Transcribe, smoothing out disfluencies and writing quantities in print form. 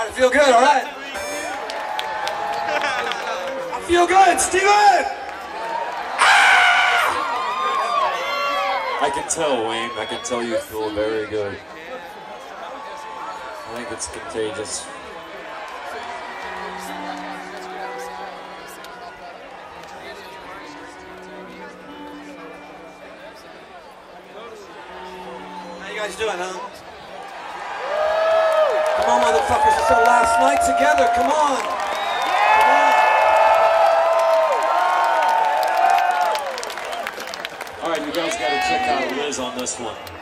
I feel good, all right. I feel good, Steven! I can tell, Wayne. I can tell you feel very good. I think it's contagious. How you guys doing, huh? Come on, motherfuckers. It's our last night together. Come on. All right, you guys got to check out Liz on this one.